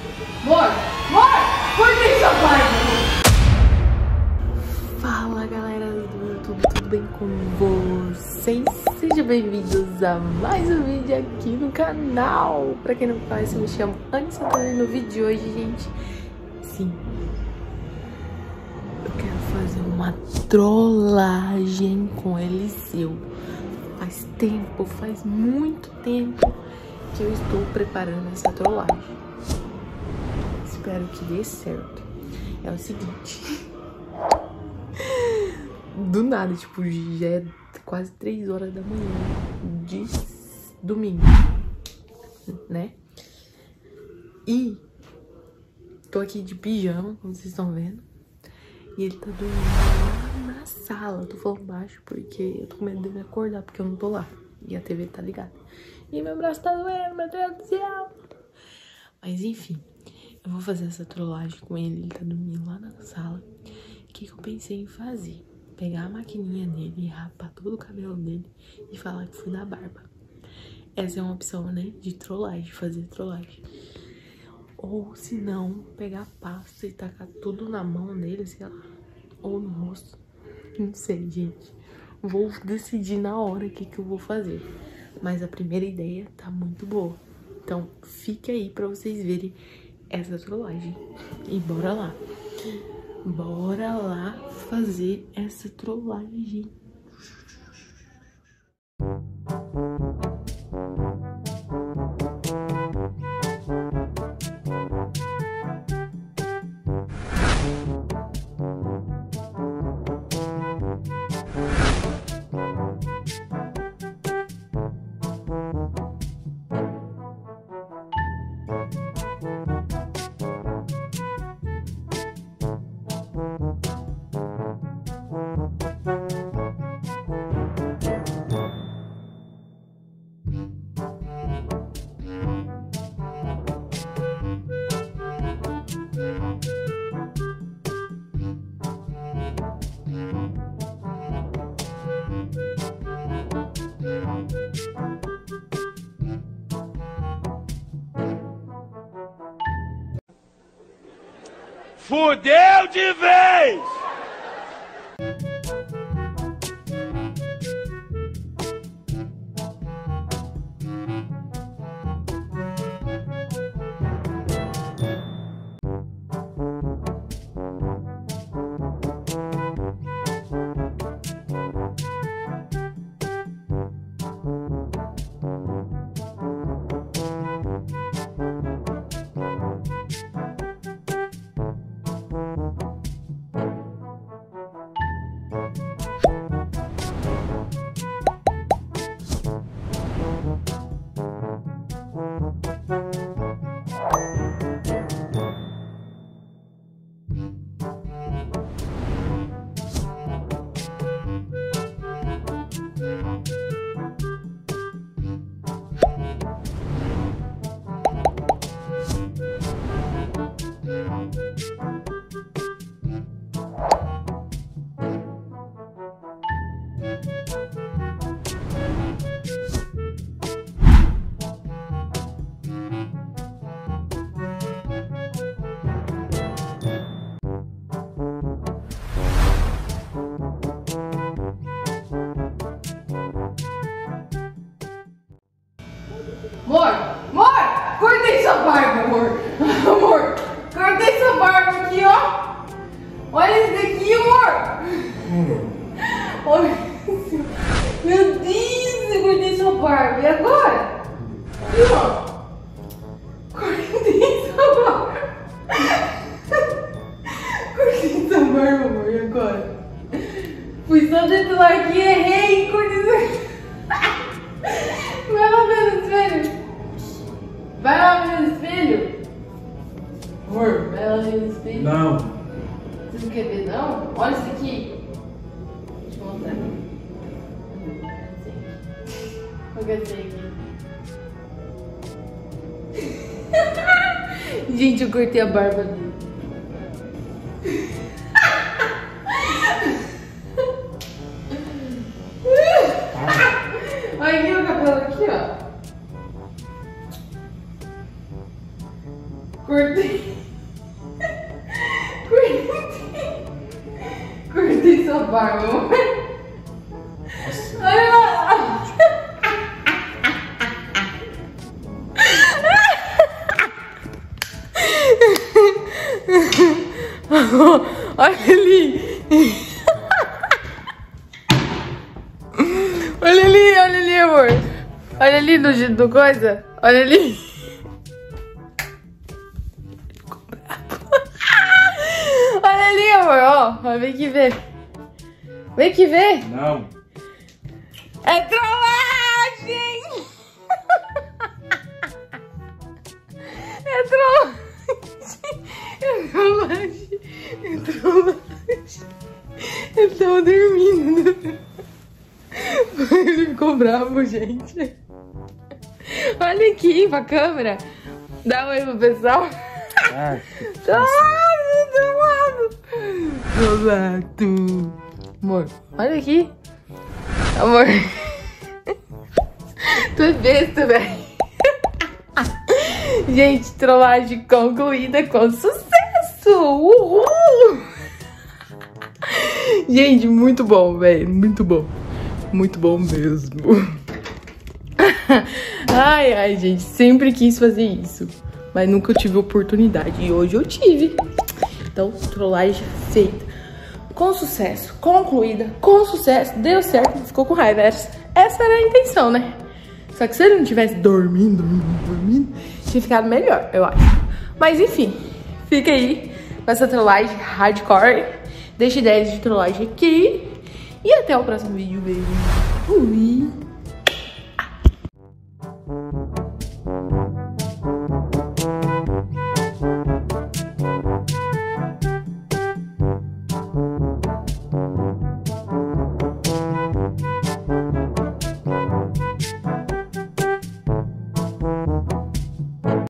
Amor, cortei sua barba. Fala galera do YouTube, tudo bem com vocês? Sejam bem-vindos a mais um vídeo aqui no canal. Pra quem não conhece, eu me chamo Anne Santana. No vídeo de hoje, gente, sim, eu quero fazer uma trollagem com Eliseu. Faz muito tempo que eu estou preparando essa trollagem. Espero que dê certo. É o seguinte, do nada, tipo, já é quase 3 horas da manhã de domingo, né? E tô aqui de pijama, como vocês estão vendo. E ele tá dormindo lá na sala. Eu tô falando baixo porque eu tô com medo dele acordar, porque eu não tô lá. E a TV tá ligada. E meu braço tá doendo, meu Deus do céu. Mas enfim, eu vou fazer essa trollagem com ele. Ele tá dormindo lá na sala. O que eu pensei em fazer? Pegar a maquininha dele e rapar todo o cabelo dele e falar que fui da barba. Essa é uma opção, né? De trollagem, fazer trollagem. Ou se não, pegar pasta e tacar tudo na mão dele, sei lá. Ou no rosto. Não sei, gente. Vou decidir na hora o que eu vou fazer. Mas a primeira ideia tá muito boa. Então, fique aí pra vocês verem essa trollagem. E bora lá. Bora lá fazer essa trollagem. Fudeu de vez! Amor, cortei sua barba, amor. Amor, cortei sua barba aqui, ó. Olha isso daqui, amor. Olha isso. Meu Deus, eu cortei sua barba. E agora? Aqui, ó. Cortei sua barba. Cortei sua barba, amor. E agora? Fui só dentro lá aqui, errei e cortei sua... Vai lá ver no espelho. Vai lá ver no espelho. Amor, vai lá ver no espelho. Não. Você não quer ver, não? Olha isso aqui. Deixa eu mostrar aqui. Olha esse aqui. Gente, eu cortei a barba dele. Olha aqui o cabelo aqui, ó. Cortei. Cortei sua barba, amor. Olha lá. Olha ali. Olha ali, amor. Olha ali do coisa. Olha ali. Olha ali, amor, ó. Vem aqui ver. Vem aqui ver. Não. É trollagem. É trollagem. É trollagem. É trollagem. Eu tava dormindo. Ele ficou bravo, gente. Olha aqui pra câmera. Dá um oi pro pessoal. Trollado. Amor, olha aqui. Amor. Tu é besta, velho. Gente, trollagem concluída com sucesso. Uhul. Gente, muito bom, velho. Muito bom. Muito bom mesmo. Ai, gente, sempre quis fazer isso, mas nunca tive oportunidade. E hoje eu tive. Então, trollagem feita. Com sucesso, concluída, com sucesso. Deu certo, ficou com raiva. Essa era a intenção, né? Só que se ele não tivesse dormindo, tinha ficado melhor, eu acho. Mas enfim, fica aí com essa trollagem hardcore. Deixa ideias de trollagem aqui. E até o próximo vídeo, beijo. Fui.